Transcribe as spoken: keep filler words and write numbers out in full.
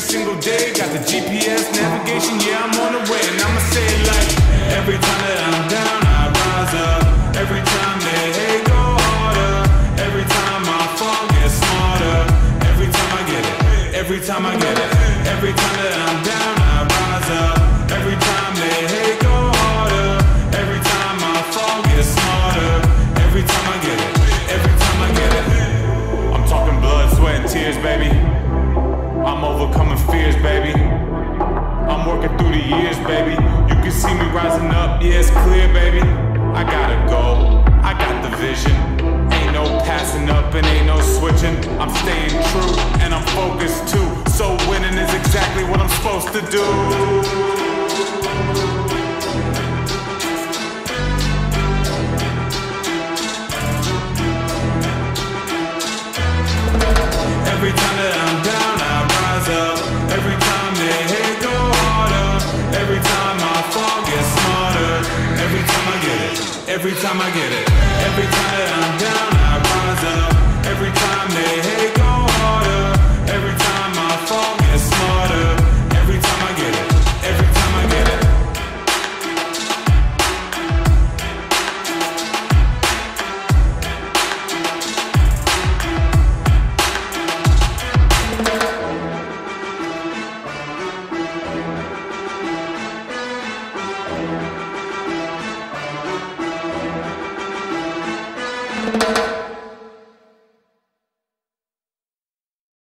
single day. Got the G P S navigation, yeah, I'm on the way. And I'ma say it like, every time that I'm down, I rise up. Every time that hate go harder. Every time I fall, get smarter. Every time I get it, every time I get it. Every time that I'm down, I rise up. Every time that hate go harder. Every time I fall, get smarter. Every time I get it, every time I get it. I'm talking blood, sweat, and tears, baby. I'm overcoming fears, baby. I'm working through the years, baby. You can see me rising up, yeah, it's clear, baby. I gotta go, I got the vision. Ain't no passing up and ain't no switching. I'm staying true and I'm focused too. So winning is exactly what I'm supposed to do. Every time that I'm down, I rise up. Every time that hate go harder. Every time I fall, get smarter. Every time I get it, every time I get it. Every time that I'm down, I rise up. Every time that hate go harder. Every time I fall, get smarter. Every time I get it, every time I get it. Thank you.